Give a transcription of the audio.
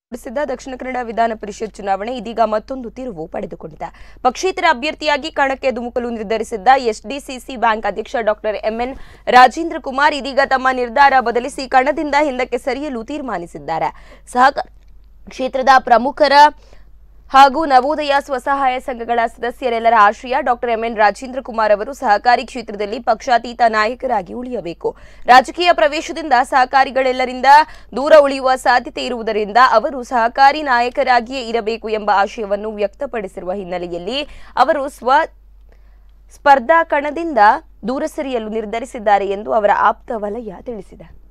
ದಕ್ಷಿಣ ಕನ್ನಡ ವಿಧಾನ ಪರಿಷತ್ ಚುನಾವಣೆ ಇದೀಗ ಮತ್ತೊಂದು ತಿರುವು ಪಡೆದುಕೊಂಡಿದೆ. ಪಕ್ಷೇತರ ಅಭ್ಯರ್ಥಿಯಾಗಿ ಕಣಕ್ಕೆ ಧುಮುಕಲು ನಿರ್ಧರಿಸಿದ್ದ ಎಸ್ಡಿಸಿಸಿ ಬ್ಯಾಂಕ್ ಅಧ್ಯಕ್ಷ ಡಾಕ್ಟರ್ ಎಂಎನ್ ರಾಜೇಂದ್ರ ಕುಮಾರ್ ಇದೀಗ ತಮ್ಮ ನಿರ್ಧಾರ ಬದಲಿಸಿ ಕಣದಿಂದ ಹಿಂದಕ್ಕೆ ಸರಿಯಲು ತೀರ್ಮಾನಿಸಿದ್ದಾರೆ. ಸಹಕಾರ ಕ್ಷೇತ್ರದ ಪ್ರಮುಖರ ಹಾಗೂ ನವೋದಯ ಸ್ವಸಹಾಯ ಸಂಘಗಳ ಸದಸ್ಯರೆಲ್ಲರ ಆಶಯ ಡಾಕ್ಟರ್ ಎಂಎನ್ ರಾಜೇಂದ್ರ ಕುಮಾರ್ ಅವರು ಸಹಕಾರಿ ಕ್ಷೇತ್ರದಲ್ಲಿ ಪಕ್ಷಾತೀತ ನಾಯಕರಾಗಿ ಉಳಿಯಬೇಕು. ರಾಜಕೀಯ ಪ್ರವೇಶದಿಂದ ಸಹಕಾರಿಗಳೆಲ್ಲರಿಂದ ದೂರ ಉಳಿಯುವ ಸಾಧ್ಯತೆ ಇರುವುದರಿಂದ ಅವರು ಸಹಕಾರಿ ನಾಯಕರಾಗಿಯೇ ಇರಬೇಕು ಎಂಬ ಆಶಯವನ್ನು ವ್ಯಕ್ತಪಡಿಸಿರುವ ಹಿನ್ನೆಲೆಯಲ್ಲಿ ಅವರು ಸ್ಪರ್ಧಾ ಕಣದಿಂದ ದೂರ ಸರಿಯಲು ನಿರ್ಧರಿಸಿದ್ದಾರೆ ಎಂದು ಅವರ ಆಪ್ತ ವಲಯ ತಿಳಿಸಿದೆ.